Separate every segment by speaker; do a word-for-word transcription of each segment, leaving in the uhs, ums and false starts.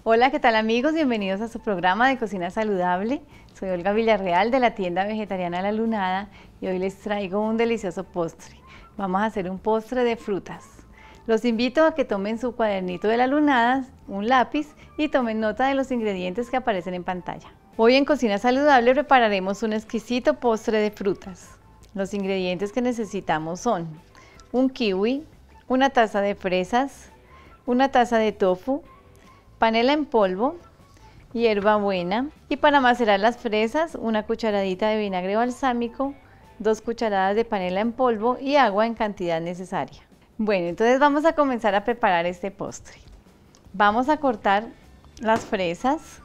Speaker 1: Hola, ¿qué tal amigos? Bienvenidos a su programa de Cocina Saludable. Soy Olga Villarreal de la tienda vegetariana La Lunada y hoy les traigo un delicioso postre. Vamos a hacer un postre de frutas. Los invito a que tomen su cuadernito de La Lunada, un lápiz y tomen nota de los ingredientes que aparecen en pantalla. Hoy en Cocina Saludable prepararemos un exquisito postre de frutas. Los ingredientes que necesitamos son un kiwi, una taza de fresas, una taza de tofu, panela en polvo, hierbabuena y para macerar las fresas una cucharadita de vinagre balsámico, dos cucharadas de panela en polvo y agua en cantidad necesaria. Bueno, entonces vamos a comenzar a preparar este postre. Vamos a cortar las fresas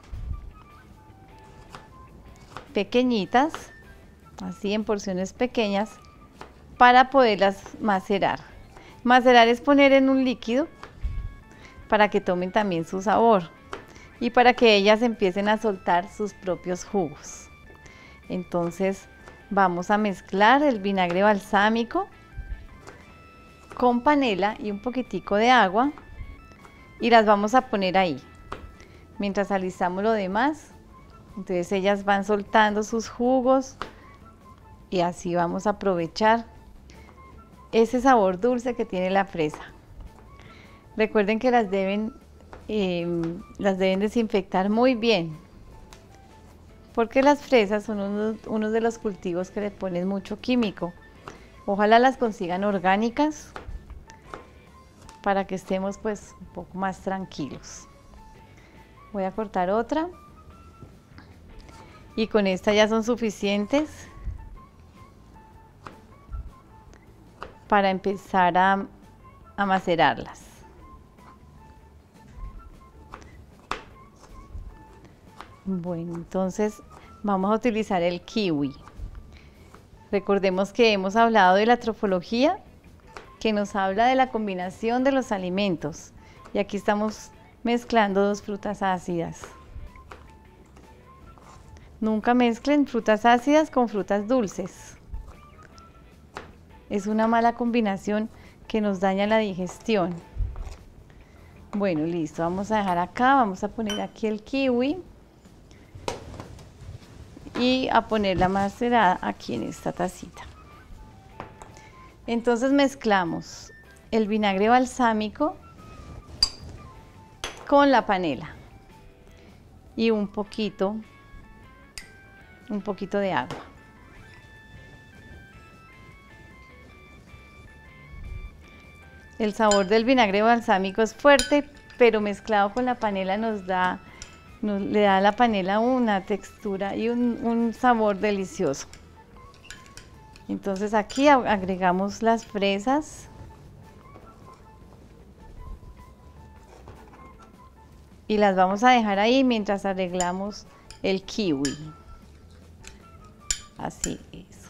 Speaker 1: pequeñitas, así en porciones pequeñas, para poderlas macerar. Macerar es poner en un líquido para que tomen también su sabor y para que ellas empiecen a soltar sus propios jugos. Entonces vamos a mezclar el vinagre balsámico con panela y un poquitico de agua y las vamos a poner ahí mientras alistamos lo demás. Entonces ellas van soltando sus jugos y así vamos a aprovechar ese sabor dulce que tiene la fresa. Recuerden que las deben, eh, las deben desinfectar muy bien, porque las fresas son uno, uno de los cultivos que le ponen mucho químico. Ojalá las consigan orgánicas para que estemos pues un poco más tranquilos. Voy a cortar otra y con esta ya son suficientes para empezar a, a macerarlas. Bueno, entonces vamos a utilizar el kiwi. Recordemos que hemos hablado de la trofología, que nos habla de la combinación de los alimentos. Y aquí estamos mezclando dos frutas ácidas. Nunca mezclen frutas ácidas con frutas dulces. Es una mala combinación que nos daña la digestión. Bueno, listo. Vamos a dejar acá, vamos a poner aquí el kiwi. Y a poner la macerada aquí en esta tacita. Entonces mezclamos el vinagre balsámico con la panela y un poquito, un poquito de agua. El sabor del vinagre balsámico es fuerte, pero mezclado con la panela nos da Nos, le da a la panela una textura y un, un sabor delicioso. Entonces aquí agregamos las fresas y las vamos a dejar ahí mientras arreglamos el kiwi. Así, eso.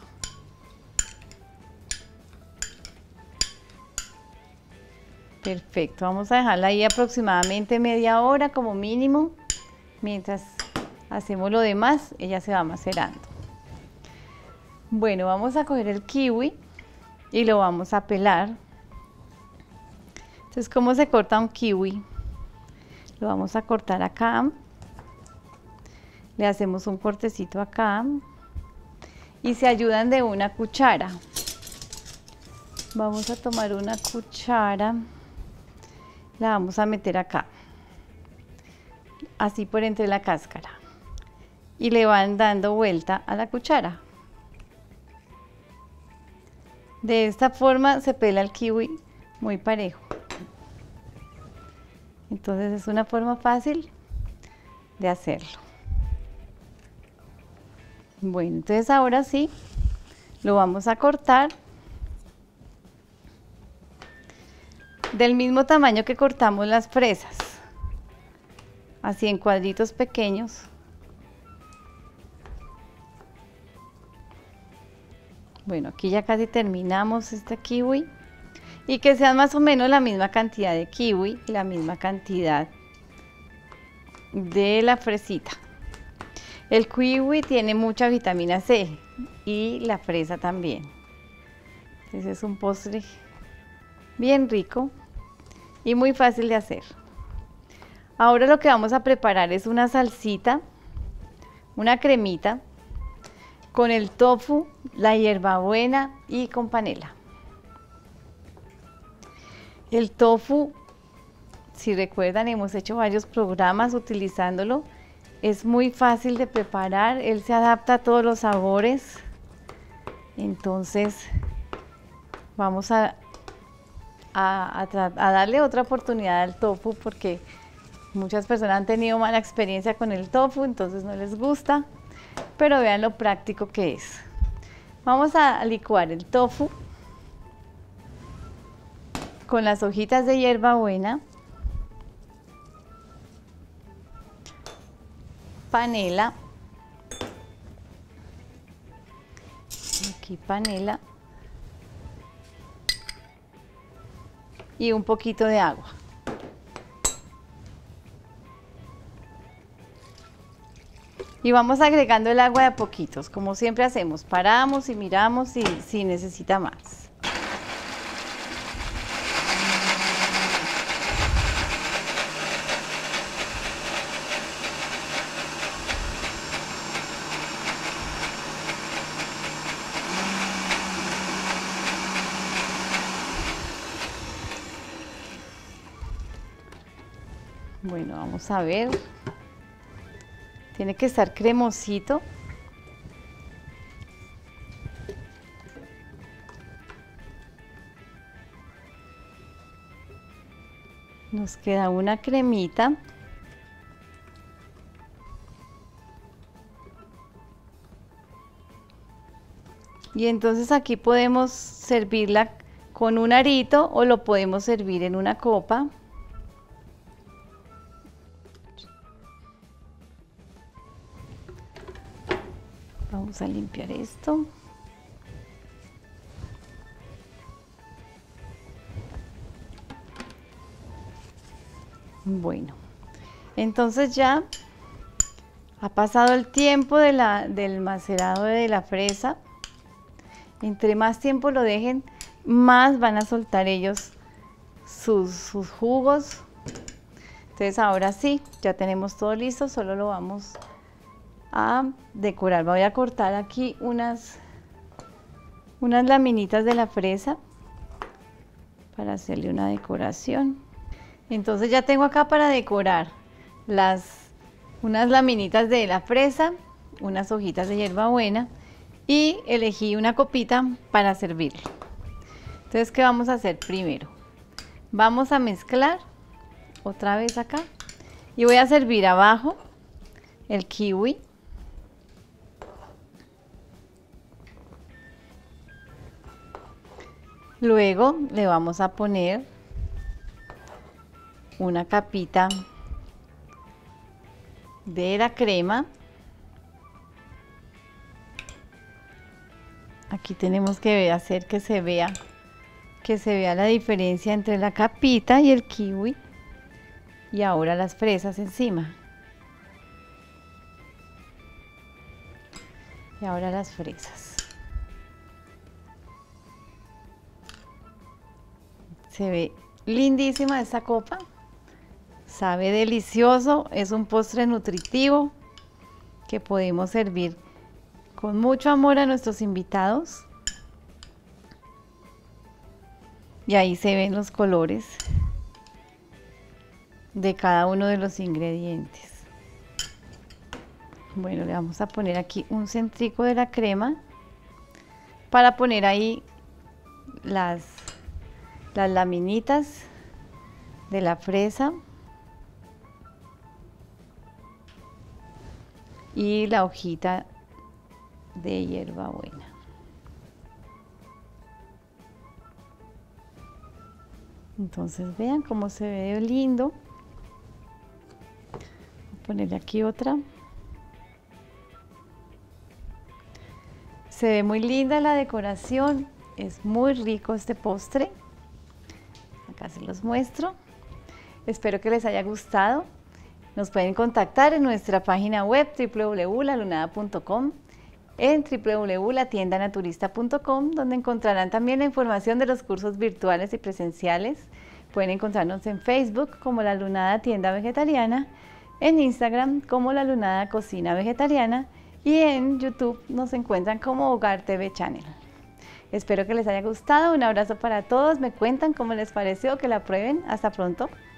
Speaker 1: Perfecto, vamos a dejarla ahí aproximadamente media hora como mínimo. Mientras hacemos lo demás, ella se va macerando. Bueno, vamos a coger el kiwi y lo vamos a pelar. Entonces, ¿cómo se corta un kiwi? Lo vamos a cortar acá. Le hacemos un cortecito acá. Y se ayudan de una cuchara. Vamos a tomar una cuchara. La vamos a meter acá. Así por entre la cáscara y le van dando vuelta a la cuchara. De esta forma se pela el kiwi muy parejo. Entonces es una forma fácil de hacerlo. Bueno, entonces ahora sí lo vamos a cortar del mismo tamaño que cortamos las fresas. Así en cuadritos pequeños. Bueno, aquí ya casi terminamos este kiwi. Y que sean más o menos la misma cantidad de kiwi y la misma cantidad de la fresita. El kiwi tiene mucha vitamina C y la fresa también. Entonces es un postre bien rico y muy fácil de hacer. Ahora lo que vamos a preparar es una salsita, una cremita, con el tofu, la hierbabuena y con panela. El tofu, si recuerdan, hemos hecho varios programas utilizándolo. Es muy fácil de preparar, él se adapta a todos los sabores. Entonces, vamos a, a, a, a darle otra oportunidad al tofu porque muchas personas han tenido mala experiencia con el tofu, entonces no les gusta. Pero vean lo práctico que es. Vamos a licuar el tofu con las hojitas de hierbabuena, panela, aquí panela y un poquito de agua. Y vamos agregando el agua de a poquitos, como siempre hacemos, paramos y miramos si, si necesita más. Bueno, vamos a ver. Tiene que estar cremosito. Nos queda una cremita. Y entonces aquí podemos servirla con un arito o lo podemos servir en una copa. Vamos a limpiar esto. Bueno, entonces ya ha pasado el tiempo de la, del macerado de la fresa. Entre más tiempo lo dejen, más van a soltar ellos sus, sus jugos. Entonces ahora sí, ya tenemos todo listo, solo lo vamos a decorar. Voy a cortar aquí unas, unas laminitas de la fresa para hacerle una decoración. Entonces ya tengo acá para decorar las, unas laminitas de la fresa, unas hojitas de hierbabuena y elegí una copita para servirlo. Entonces, ¿qué vamos a hacer primero? Vamos a mezclar otra vez acá y voy a servir abajo el kiwi. Luego le vamos a poner una capita de la crema. Aquí tenemos que hacer que se vea que se vea la diferencia entre la capita y el kiwi. Y ahora las fresas encima. Y ahora las fresas. Se ve lindísima esta copa. Sabe delicioso. Es un postre nutritivo que podemos servir con mucho amor a nuestros invitados. Y ahí se ven los colores de cada uno de los ingredientes. Bueno, le vamos a poner aquí un centrico de la crema para poner ahí las, las laminitas de la fresa y la hojita de hierbabuena. Entonces vean cómo se ve lindo. Voy a ponerle aquí otra. Se ve muy linda la decoración, es muy rico este postre. Acá se los muestro. Espero que les haya gustado. Nos pueden contactar en nuestra página web w w w punto la lunada punto com, en w w w punto la tienda naturista punto com, donde encontrarán también la información de los cursos virtuales y presenciales Pueden encontrarnos en Facebook como La Lunada Tienda Vegetariana, en Instagram como La Lunada Cocina Vegetariana y en YouTube nos encuentran como Hogar T V Channel. Espero que les haya gustado, un abrazo para todos, me cuentan cómo les pareció, que la prueben, hasta pronto.